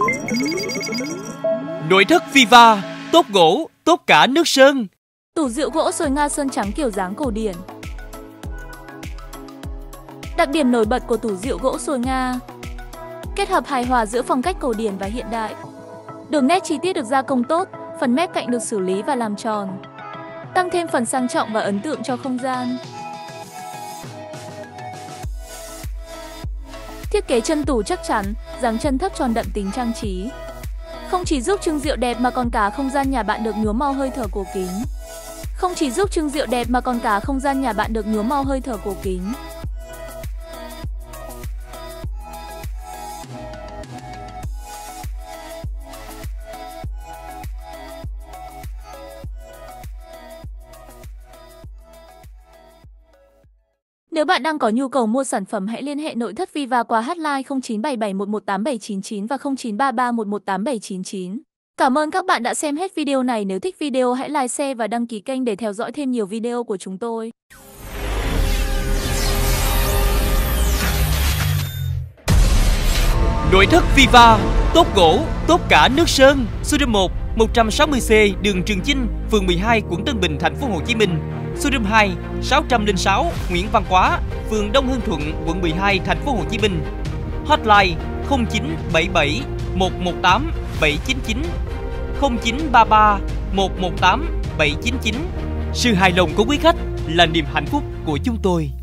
Nội thất Viva, tốt gỗ, tốt cả nước sơn. Tủ rượu gỗ sồi Nga sơn trắng kiểu dáng cổ điển. Đặc điểm nổi bật của tủ rượu gỗ sồi Nga: kết hợp hài hòa giữa phong cách cổ điển và hiện đại. Đường nét chi tiết được gia công tốt, phần mép cạnh được xử lý và làm tròn, tăng thêm phần sang trọng và ấn tượng cho không gian. Thiết kế chân tủ chắc chắn, dáng chân thấp tròn đậm tính trang trí. Không chỉ giúp trưng rượu đẹp mà còn cả không gian nhà bạn được nhuốm màu hơi thở cổ kính. Không chỉ giúp trưng rượu đẹp mà còn cả không gian nhà bạn được nhuốm màu hơi thở cổ kính. Nếu bạn đang có nhu cầu mua sản phẩm, hãy liên hệ nội thất Viva qua hotline 0977118799 và 0933118799. Cảm ơn các bạn đã xem hết video này. Nếu thích video hãy like, share và đăng ký kênh để theo dõi thêm nhiều video của chúng tôi. Nội thất Viva, tốt gỗ, tốt cả nước sơn. Số 1, 160C đường Trường Chinh, phường 12, quận Tân Bình, thành phố Hồ Chí Minh. Số 2, 606 Nguyễn Văn Quá, phường Đông Hưng Thuận, quận 12, thành phố Hồ Chí Minh. Hotline 0977 118 799 0933 118 799. Sự hài lòng của quý khách là niềm hạnh phúc của chúng tôi.